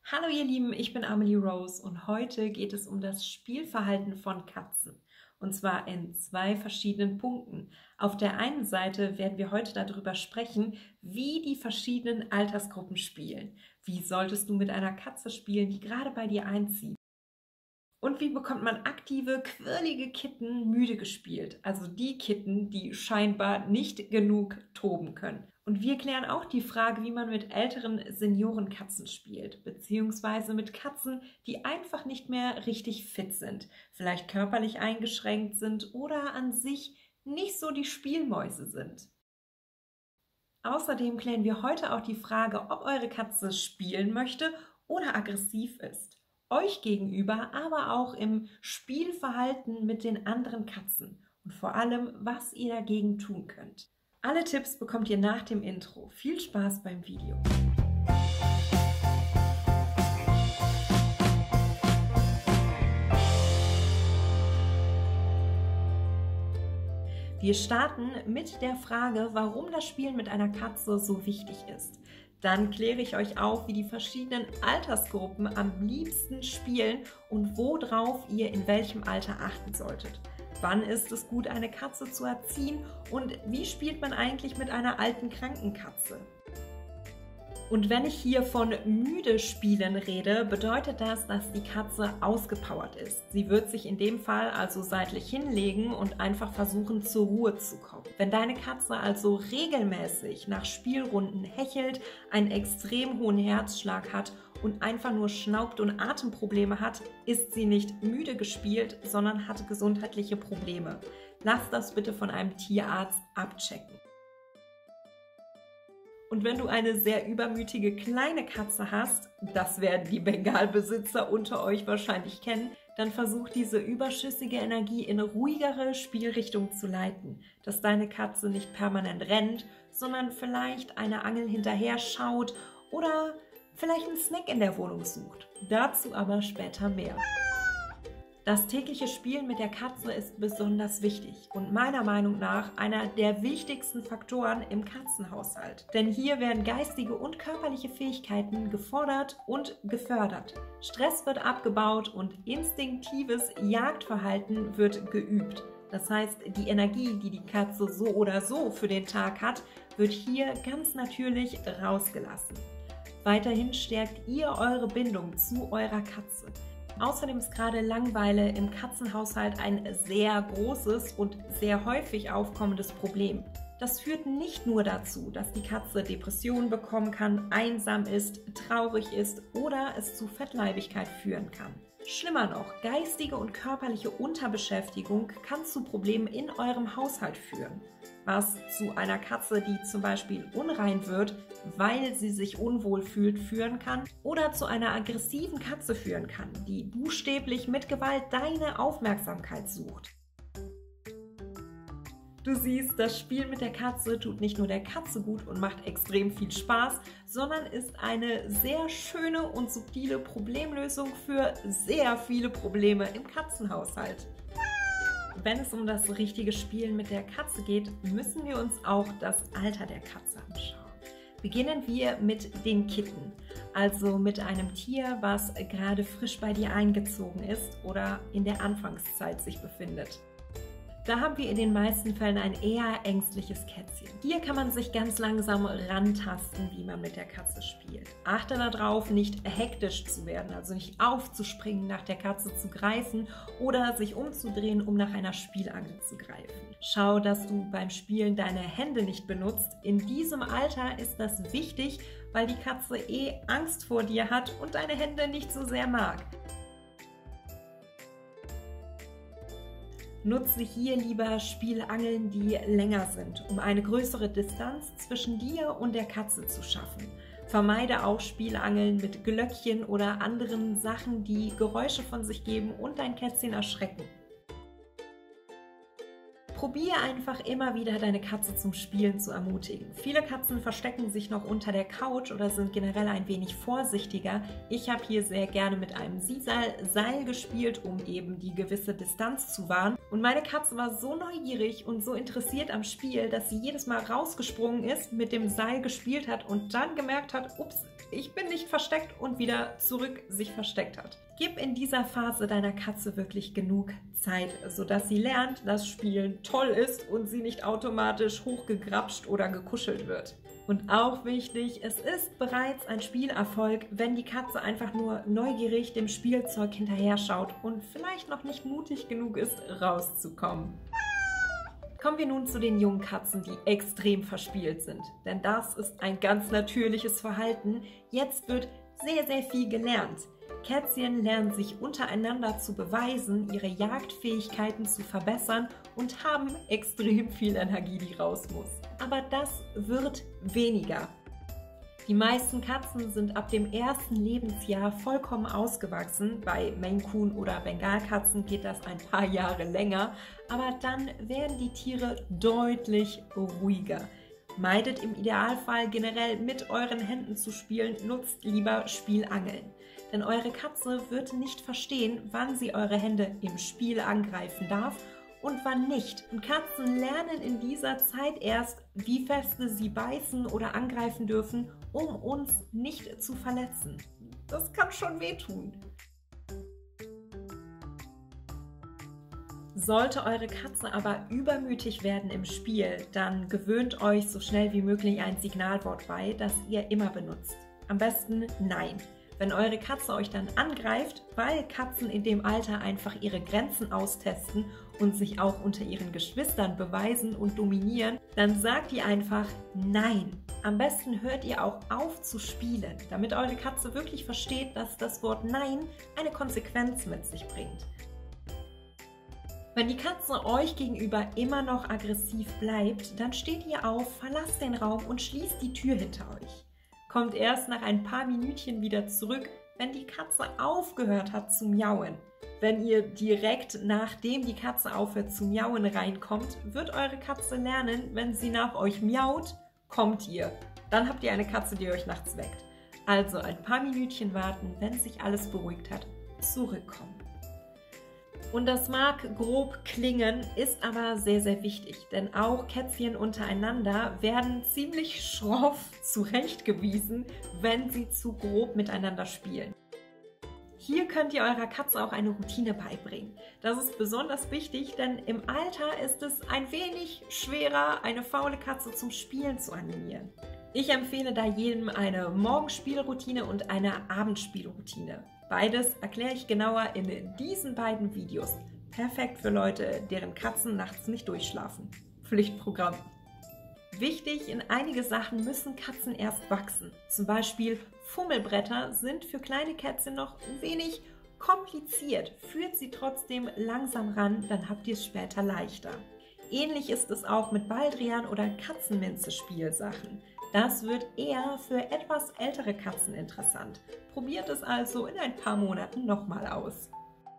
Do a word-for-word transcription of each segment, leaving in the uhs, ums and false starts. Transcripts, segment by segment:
Hallo ihr Lieben, ich bin Amelie Rose und heute geht es um das Spielverhalten von Katzen. Und zwar in zwei verschiedenen Punkten. Auf der einen Seite werden wir heute darüber sprechen, wie die verschiedenen Altersgruppen spielen. Wie solltest du mit einer Katze spielen, die gerade bei dir einzieht? Und wie bekommt man aktive, quirlige Kitten müde gespielt? Also die Kitten, die scheinbar nicht genug toben können. Und wir klären auch die Frage, wie man mit älteren Seniorenkatzen spielt, beziehungsweise mit Katzen, die einfach nicht mehr richtig fit sind, vielleicht körperlich eingeschränkt sind oder an sich nicht so die Spielmäuse sind. Außerdem klären wir heute auch die Frage, ob eure Katze spielen möchte oder aggressiv ist. Euch gegenüber, aber auch im Spielverhalten mit den anderen Katzen und vor allem, was ihr dagegen tun könnt. Alle Tipps bekommt ihr nach dem Intro. Viel Spaß beim Video! Wir starten mit der Frage, warum das Spielen mit einer Katze so wichtig ist. Dann kläre ich euch auf, wie die verschiedenen Altersgruppen am liebsten spielen und worauf ihr in welchem Alter achten solltet. Wann ist es gut, eine Katze zu erziehen und wie spielt man eigentlich mit einer alten, kranken Katze? Und wenn ich hier von müde spielen rede, bedeutet das, dass die Katze ausgepowert ist. Sie wird sich in dem Fall also seitlich hinlegen und einfach versuchen, zur Ruhe zu kommen. Wenn deine Katze also regelmäßig nach Spielrunden hechelt, einen extrem hohen Herzschlag hat und einfach nur schnaubt und Atemprobleme hat, ist sie nicht müde gespielt, sondern hat gesundheitliche Probleme. Lass das bitte von einem Tierarzt abchecken. Und wenn du eine sehr übermütige kleine Katze hast, das werden die Bengalbesitzer unter euch wahrscheinlich kennen, dann versuch diese überschüssige Energie in eine ruhigere Spielrichtung zu leiten, dass deine Katze nicht permanent rennt, sondern vielleicht eine Angel hinterher schaut oder vielleicht einen Snack in der Wohnung sucht. Dazu aber später mehr. Das tägliche Spielen mit der Katze ist besonders wichtig und meiner Meinung nach einer der wichtigsten Faktoren im Katzenhaushalt. Denn hier werden geistige und körperliche Fähigkeiten gefordert und gefördert. Stress wird abgebaut und instinktives Jagdverhalten wird geübt. Das heißt, die Energie, die die Katze so oder so für den Tag hat, wird hier ganz natürlich rausgelassen. Weiterhin stärkt ihr eure Bindung zu eurer Katze. Außerdem ist gerade Langeweile im Katzenhaushalt ein sehr großes und sehr häufig aufkommendes Problem. Das führt nicht nur dazu, dass die Katze Depressionen bekommen kann, einsam ist, traurig ist oder es zu Fettleibigkeit führen kann. Schlimmer noch, geistige und körperliche Unterbeschäftigung kann zu Problemen in eurem Haushalt führen, was zu einer Katze, die zum Beispiel unrein wird, weil sie sich unwohl fühlt, führen kann oder zu einer aggressiven Katze führen kann, die buchstäblich mit Gewalt deine Aufmerksamkeit sucht. Du siehst, das Spielen mit der Katze tut nicht nur der Katze gut und macht extrem viel Spaß, sondern ist eine sehr schöne und subtile Problemlösung für sehr viele Probleme im Katzenhaushalt. Wenn es um das richtige Spielen mit der Katze geht, müssen wir uns auch das Alter der Katze anschauen. Beginnen wir mit den Kitten, also mit einem Tier, was gerade frisch bei dir eingezogen ist oder in der Anfangszeit sich befindet. Da haben wir in den meisten Fällen ein eher ängstliches Kätzchen. Hier kann man sich ganz langsam rantasten, wie man mit der Katze spielt. Achte darauf, nicht hektisch zu werden, also nicht aufzuspringen, nach der Katze zu greifen oder sich umzudrehen, um nach einer Spielangel zu greifen. Schau, dass du beim Spielen deine Hände nicht benutzt. In diesem Alter ist das wichtig, weil die Katze eh Angst vor dir hat und deine Hände nicht so sehr mag. Nutze hier lieber Spielangeln, die länger sind, um eine größere Distanz zwischen dir und der Katze zu schaffen. Vermeide auch Spielangeln mit Glöckchen oder anderen Sachen, die Geräusche von sich geben und dein Kätzchen erschrecken. Probier einfach immer wieder, deine Katze zum Spielen zu ermutigen. Viele Katzen verstecken sich noch unter der Couch oder sind generell ein wenig vorsichtiger. Ich habe hier sehr gerne mit einem Sisal-Seil gespielt, um eben die gewisse Distanz zu wahren. Und meine Katze war so neugierig und so interessiert am Spiel, dass sie jedes Mal rausgesprungen ist, mit dem Seil gespielt hat und dann gemerkt hat, ups, ich bin nicht versteckt und wieder zurück sich versteckt hat. Gib in dieser Phase deiner Katze wirklich genug Zeit, sodass sie lernt, dass Spielen toll ist und sie nicht automatisch hochgegrapscht oder gekuschelt wird. Und auch wichtig, es ist bereits ein Spielerfolg, wenn die Katze einfach nur neugierig dem Spielzeug hinterher schaut und vielleicht noch nicht mutig genug ist, rauszukommen. Kommen wir nun zu den jungen Katzen, die extrem verspielt sind. Denn das ist ein ganz natürliches Verhalten. Jetzt wird sehr, sehr viel gelernt. Kätzchen lernen sich untereinander zu beweisen, ihre Jagdfähigkeiten zu verbessern und haben extrem viel Energie, die raus muss. Aber das wird weniger. Die meisten Katzen sind ab dem ersten Lebensjahr vollkommen ausgewachsen. Bei Maine Coon oder Bengalkatzen geht das ein paar Jahre länger. Aber dann werden die Tiere deutlich ruhiger. Meidet im Idealfall generell mit euren Händen zu spielen, nutzt lieber Spielangeln. Denn eure Katze wird nicht verstehen, wann sie eure Hände im Spiel angreifen darf und wann nicht. Und Katzen lernen in dieser Zeit erst, wie feste sie beißen oder angreifen dürfen, um uns nicht zu verletzen. Das kann schon wehtun. Sollte eure Katze aber übermütig werden im Spiel, dann gewöhnt euch so schnell wie möglich ein Signalwort bei, das ihr immer benutzt. Am besten Nein. Wenn eure Katze euch dann angreift, weil Katzen in dem Alter einfach ihre Grenzen austesten und sich auch unter ihren Geschwistern beweisen und dominieren, dann sagt ihr einfach Nein. Am besten hört ihr auch auf zu spielen, damit eure Katze wirklich versteht, dass das Wort Nein eine Konsequenz mit sich bringt. Wenn die Katze euch gegenüber immer noch aggressiv bleibt, dann steht ihr auf, verlasst den Raum und schließt die Tür hinter euch. Kommt erst nach ein paar Minütchen wieder zurück, wenn die Katze aufgehört hat zu miauen. Wenn ihr direkt nachdem die Katze aufhört zu miauen reinkommt, wird eure Katze lernen, wenn sie nach euch miaut, kommt ihr. Dann habt ihr eine Katze, die euch nachts weckt. Also ein paar Minütchen warten, wenn sich alles beruhigt hat, zurückkommen. Und das mag grob klingen, ist aber sehr, sehr wichtig, denn auch Kätzchen untereinander werden ziemlich schroff zurechtgewiesen, wenn sie zu grob miteinander spielen. Hier könnt ihr eurer Katze auch eine Routine beibringen. Das ist besonders wichtig, denn im Alter ist es ein wenig schwerer, eine faule Katze zum Spielen zu animieren. Ich empfehle da jedem eine Morgenspielroutine und eine Abendspielroutine. Beides erkläre ich genauer in diesen beiden Videos. Perfekt für Leute, deren Katzen nachts nicht durchschlafen. Pflichtprogramm. Wichtig, in einige Sachen müssen Katzen erst wachsen. Zum Beispiel Fummelbretter sind für kleine Kätzchen noch ein wenig kompliziert. Führt sie trotzdem langsam ran, dann habt ihr es später leichter. Ähnlich ist es auch mit Baldrian oder Katzenminze-Spielsachen. Das wird eher für etwas ältere Katzen interessant. Probiert es also in ein paar Monaten nochmal aus.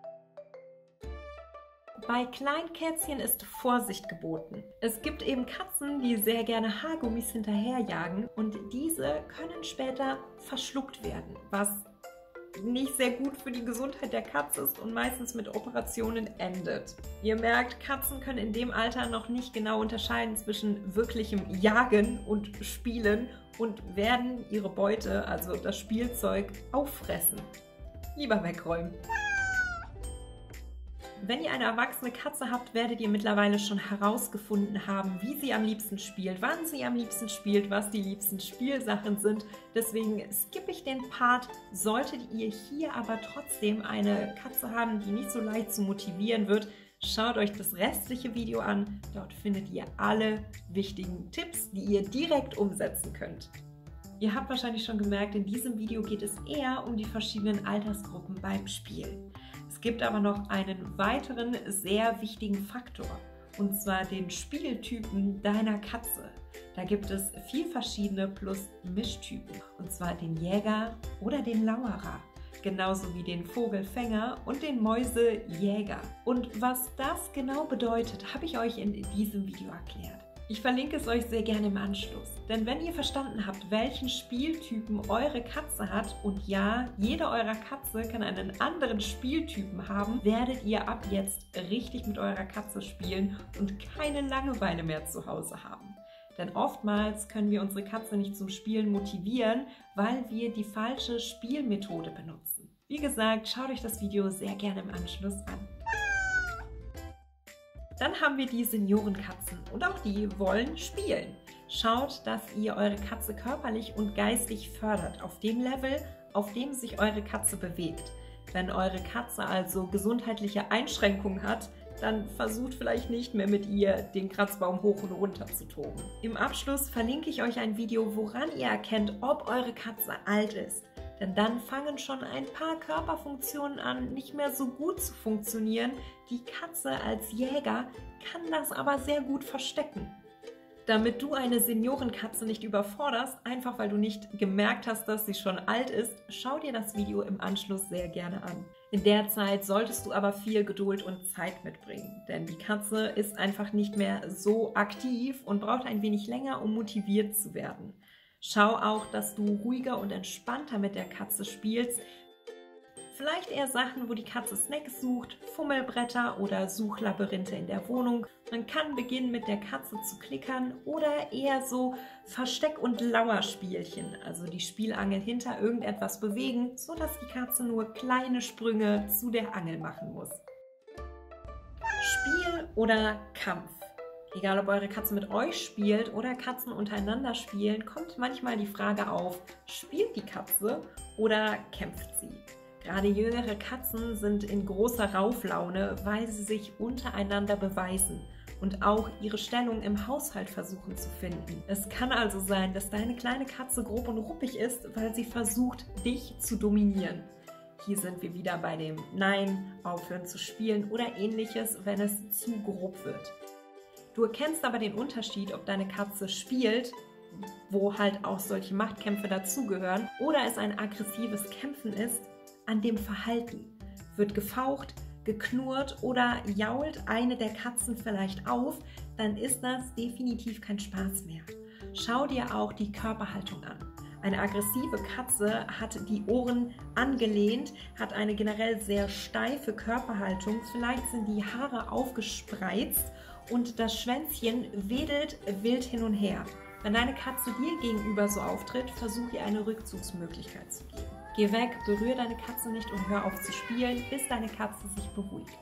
Bei Kleinkätzchen ist Vorsicht geboten. Es gibt eben Katzen, die sehr gerne Haargummis hinterherjagen und diese können später verschluckt werden, was nicht sehr gut für die Gesundheit der Katze ist und meistens mit Operationen endet. Ihr merkt, Katzen können in dem Alter noch nicht genau unterscheiden zwischen wirklichem Jagen und Spielen und werden ihre Beute, also das Spielzeug, auffressen. Lieber wegräumen. Wenn ihr eine erwachsene Katze habt, werdet ihr mittlerweile schon herausgefunden haben, wie sie am liebsten spielt, wann sie am liebsten spielt, was die liebsten Spielsachen sind. Deswegen skippe ich den Part. Solltet ihr hier aber trotzdem eine Katze haben, die nicht so leicht zu motivieren wird, schaut euch das restliche Video an. Dort findet ihr alle wichtigen Tipps, die ihr direkt umsetzen könnt. Ihr habt wahrscheinlich schon gemerkt, in diesem Video geht es eher um die verschiedenen Altersgruppen beim Spielen. Es gibt aber noch einen weiteren sehr wichtigen Faktor, und zwar den Spieltypen deiner Katze. Da gibt es vier verschiedene plus Mischtypen, und zwar den Jäger oder den Lauerer. genauso wie den Vogelfänger und den Mäusejäger. Und was das genau bedeutet, habe ich euch in diesem Video erklärt. Ich verlinke es euch sehr gerne im Anschluss, denn wenn ihr verstanden habt, welchen Spieltypen eure Katze hat, und ja, jede eurer Katze kann einen anderen Spieltypen haben, werdet ihr ab jetzt richtig mit eurer Katze spielen und keine Langeweile mehr zu Hause haben. Denn oftmals können wir unsere Katze nicht zum Spielen motivieren, weil wir die falsche Spielmethode benutzen. Wie gesagt, schaut euch das Video sehr gerne im Anschluss an. Dann haben wir die Seniorenkatzen und auch die wollen spielen. Schaut, dass ihr eure Katze körperlich und geistig fördert, auf dem Level, auf dem sich eure Katze bewegt. Wenn eure Katze also gesundheitliche Einschränkungen hat, dann versucht vielleicht nicht mehr mit ihr den Kratzbaum hoch und runter zu toben. Im Abschluss verlinke ich euch ein Video, woran ihr erkennt, ob eure Katze alt ist. Denn dann fangen schon ein paar Körperfunktionen an, nicht mehr so gut zu funktionieren. Die Katze als Jäger kann das aber sehr gut verstecken. Damit du eine Seniorenkatze nicht überforderst, einfach weil du nicht gemerkt hast, dass sie schon alt ist, schau dir das Video im Anschluss sehr gerne an. In der Zeit solltest du aber viel Geduld und Zeit mitbringen, denn die Katze ist einfach nicht mehr so aktiv und braucht ein wenig länger, um motiviert zu werden. Schau auch, dass du ruhiger und entspannter mit der Katze spielst. Vielleicht eher Sachen, wo die Katze Snacks sucht, Fummelbretter oder Suchlabyrinthe in der Wohnung. Man kann beginnen, mit der Katze zu klickern oder eher so Versteck- und Lauerspielchen, also die Spielangel hinter irgendetwas bewegen, sodass die Katze nur kleine Sprünge zu der Angel machen muss. Spiel oder Kampf. Egal, ob eure Katze mit euch spielt oder Katzen untereinander spielen, kommt manchmal die Frage auf, spielt die Katze oder kämpft sie? Gerade jüngere Katzen sind in großer Rauflaune, weil sie sich untereinander beweisen und auch ihre Stellung im Haushalt versuchen zu finden. Es kann also sein, dass deine kleine Katze grob und ruppig ist, weil sie versucht, dich zu dominieren. Hier sind wir wieder bei dem Nein, aufhören zu spielen oder ähnliches, wenn es zu grob wird. Du erkennst aber den Unterschied, ob deine Katze spielt, wo halt auch solche Machtkämpfe dazugehören, oder es ein aggressives Kämpfen ist, an dem Verhalten. Wird gefaucht, geknurrt oder jault eine der Katzen vielleicht auf, dann ist das definitiv kein Spaß mehr. Schau dir auch die Körperhaltung an. Eine aggressive Katze hat die Ohren angelehnt, hat eine generell sehr steife Körperhaltung, vielleicht sind die Haare aufgespreizt und das Schwänzchen wedelt wild hin und her. Wenn deine Katze dir gegenüber so auftritt, versuch ihr eine Rückzugsmöglichkeit zu geben. Geh weg, berühre deine Katze nicht und hör auf zu spielen, bis deine Katze sich beruhigt.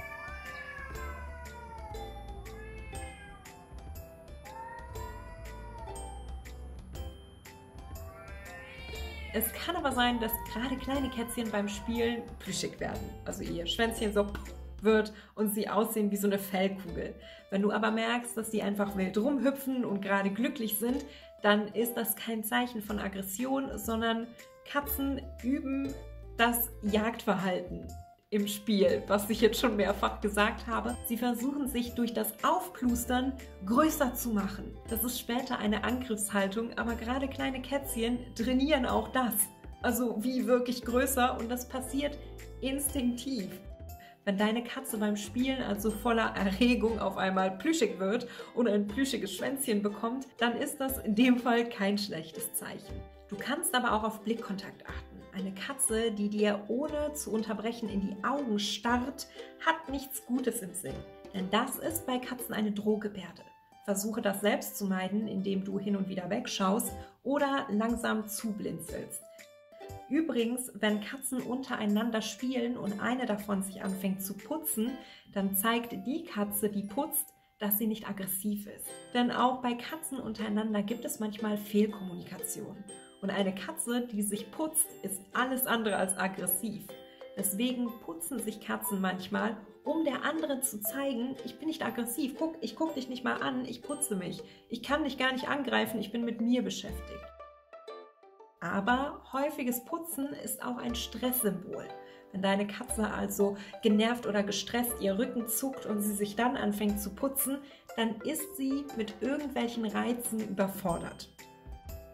Es kann aber sein, dass gerade kleine Kätzchen beim Spielen plüschig werden. Also ihr Schwänzchen so wird und sie aussehen wie so eine Fellkugel. Wenn du aber merkst, dass die einfach wild rumhüpfen und gerade glücklich sind, dann ist das kein Zeichen von Aggression, sondern Katzen üben das Jagdverhalten im Spiel, was ich jetzt schon mehrfach gesagt habe. Sie versuchen sich durch das Aufplustern größer zu machen. Das ist später eine Angriffshaltung, aber gerade kleine Kätzchen trainieren auch das. Also wie wirklich größer, und das passiert instinktiv. Wenn deine Katze beim Spielen also voller Erregung auf einmal plüschig wird und ein plüschiges Schwänzchen bekommt, dann ist das in dem Fall kein schlechtes Zeichen. Du kannst aber auch auf Blickkontakt achten. Eine Katze, die dir ohne zu unterbrechen in die Augen starrt, hat nichts Gutes im Sinn. Denn das ist bei Katzen eine Drohgebärde. Versuche das selbst zu meiden, indem du hin und wieder wegschaust oder langsam zublinzelst. Übrigens, wenn Katzen untereinander spielen und eine davon sich anfängt zu putzen, dann zeigt die Katze, die putzt, dass sie nicht aggressiv ist. Denn auch bei Katzen untereinander gibt es manchmal Fehlkommunikation. Und eine Katze, die sich putzt, ist alles andere als aggressiv. Deswegen putzen sich Katzen manchmal, um der anderen zu zeigen, ich bin nicht aggressiv, guck, ich gucke dich nicht mal an, ich putze mich. Ich kann dich gar nicht angreifen, ich bin mit mir beschäftigt. Aber häufiges Putzen ist auch ein Stresssymbol. Wenn deine Katze also genervt oder gestresst ihr Rücken zuckt und sie sich dann anfängt zu putzen, dann ist sie mit irgendwelchen Reizen überfordert.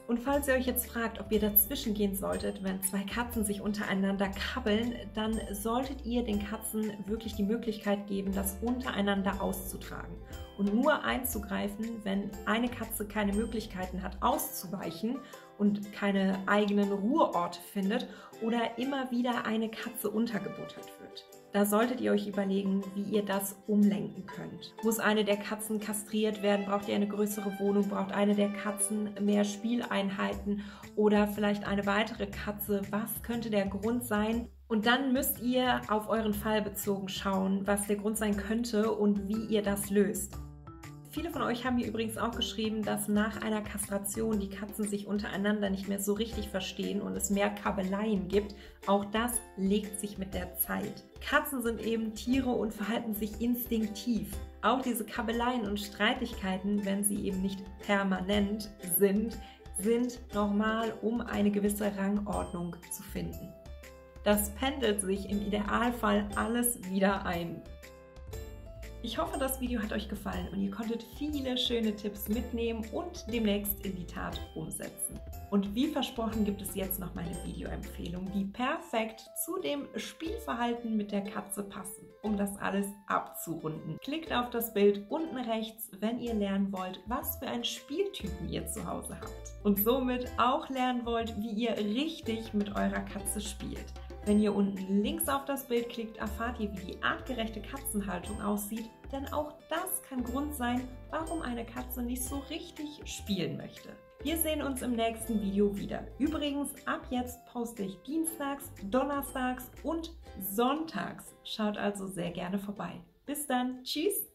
Und falls ihr euch jetzt fragt, ob ihr dazwischen gehen solltet, wenn zwei Katzen sich untereinander kabbeln, dann solltet ihr den Katzen wirklich die Möglichkeit geben, das untereinander auszutragen. Und nur einzugreifen, wenn eine Katze keine Möglichkeiten hat, auszuweichen und keine eigenen Ruheorte findet oder immer wieder eine Katze untergebuttert wird. Da solltet ihr euch überlegen, wie ihr das umlenken könnt. Muss eine der Katzen kastriert werden? Braucht ihr eine größere Wohnung? Braucht eine der Katzen mehr Spieleinheiten oder vielleicht eine weitere Katze? Was könnte der Grund sein? Und dann müsst ihr auf euren Fall bezogen schauen, was der Grund sein könnte und wie ihr das löst. Viele von euch haben mir übrigens auch geschrieben, dass nach einer Kastration die Katzen sich untereinander nicht mehr so richtig verstehen und es mehr Kabbeleien gibt. Auch das legt sich mit der Zeit. Katzen sind eben Tiere und verhalten sich instinktiv. Auch diese Kabbeleien und Streitigkeiten, wenn sie eben nicht permanent sind, sind normal, um eine gewisse Rangordnung zu finden. Das pendelt sich im Idealfall alles wieder ein. Ich hoffe, das Video hat euch gefallen und ihr konntet viele schöne Tipps mitnehmen und demnächst in die Tat umsetzen. Und wie versprochen gibt es jetzt noch meine Videoempfehlung, die perfekt zu dem Spielverhalten mit der Katze passen, um das alles abzurunden. Klickt auf das Bild unten rechts, wenn ihr lernen wollt, was für einen Spieltypen ihr zu Hause habt. Und somit auch lernen wollt, wie ihr richtig mit eurer Katze spielt. Wenn ihr unten links auf das Bild klickt, erfahrt ihr, wie die artgerechte Katzenhaltung aussieht, denn auch das kann Grund sein, warum eine Katze nicht so richtig spielen möchte. Wir sehen uns im nächsten Video wieder. Übrigens, ab jetzt poste ich dienstags, donnerstags und sonntags. Schaut also sehr gerne vorbei. Bis dann, tschüss!